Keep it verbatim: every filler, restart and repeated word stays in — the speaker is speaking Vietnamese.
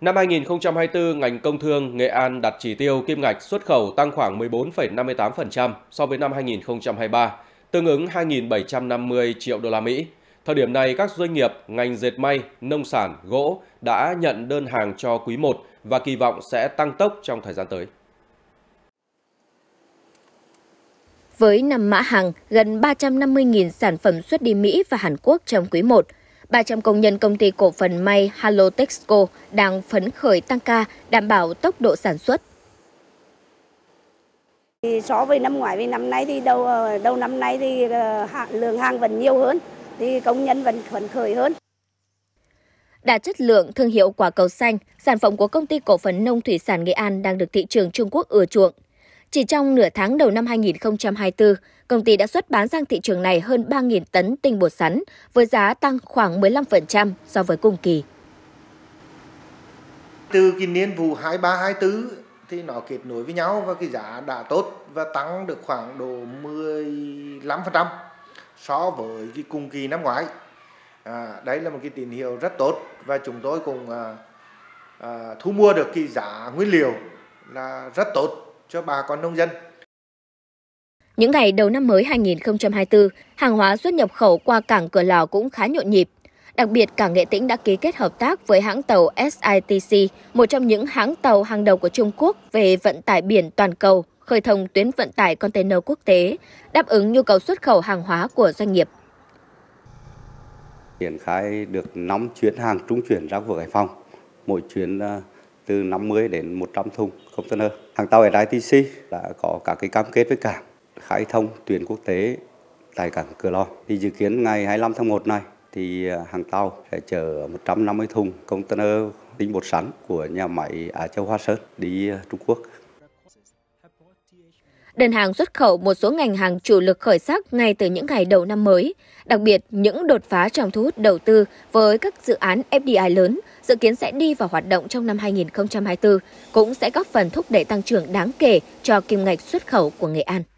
Năm hai nghìn không trăm hai mươi tư, ngành công thương Nghệ An đặt chỉ tiêu kim ngạch xuất khẩu tăng khoảng mười bốn phẩy năm mươi tám phần trăm so với năm hai nghìn không trăm hai mươi ba, tương ứng hai nghìn bảy trăm năm mươi triệu đô la Mỹ. Thời điểm này, các doanh nghiệp ngành dệt may, nông sản, gỗ đã nhận đơn hàng cho quý một và kỳ vọng sẽ tăng tốc trong thời gian tới. Với năm mã hàng, gần ba trăm năm mươi nghìn sản phẩm xuất đi Mỹ và Hàn Quốc trong quý một, ba trăm công nhân công ty cổ phần may Halotexco đang phấn khởi tăng ca, đảm bảo tốc độ sản xuất. So với năm ngoái, vì năm nay thì đầu đầu năm nay thì lượng hàng vẫn nhiều hơn, thì công nhân vẫn phấn khởi hơn. Đạt chất lượng, thương hiệu quả cầu xanh, sản phẩm của công ty cổ phần nông thủy sản Nghệ An đang được thị trường Trung Quốc ưa chuộng. Chỉ trong nửa tháng đầu năm hai nghìn không trăm hai mươi tư, công ty đã xuất bán sang thị trường này hơn ba nghìn tấn tinh bột sắn, với giá tăng khoảng mười lăm phần trăm so với cùng kỳ. Từ cái niên vụ hai ba hai tư thì nó kết nối với nhau và cái giá đã tốt và tăng được khoảng độ mười lăm phần trăm so với cái cùng kỳ năm ngoái. À, đấy là một cái tín hiệu rất tốt và chúng tôi cũng à, à, thu mua được cái giá nguyên liệu là rất tốt cho bà con nông dân. Những ngày đầu năm mới hai nghìn không trăm hai mươi tư, hàng hóa xuất nhập khẩu qua cảng Cửa Lò cũng khá nhộn nhịp. Đặc biệt, cảng Nghệ Tĩnh đã ký kết hợp tác với hãng tàu ét i tê xê, một trong những hãng tàu hàng đầu của Trung Quốc về vận tải biển toàn cầu, khơi thông tuyến vận tải container quốc tế, đáp ứng nhu cầu xuất khẩu hàng hóa của doanh nghiệp. Triển khai được năm chuyến hàng trung chuyển ra vực Hải Phòng, mỗi chuyến từ năm mươi đến một trăm thùng container. Hàng tàu ét i tê xê đã có các cái cam kết với cảng khai thông tuyến quốc tế tại cảng Cửa Lò. Thì dự kiến ngày hai mươi lăm tháng một này thì hàng tàu sẽ chở một trăm năm mươi thùng container tinh bột sắn của nhà máy Á Châu Hoa Sơn đi Trung Quốc. Đơn hàng xuất khẩu một số ngành hàng chủ lực khởi sắc ngay từ những ngày đầu năm mới. Đặc biệt, những đột phá trong thu hút đầu tư với các dự án ép đê i lớn dự kiến sẽ đi vào hoạt động trong năm hai nghìn không trăm hai mươi tư, cũng sẽ góp phần thúc đẩy tăng trưởng đáng kể cho kim ngạch xuất khẩu của Nghệ An.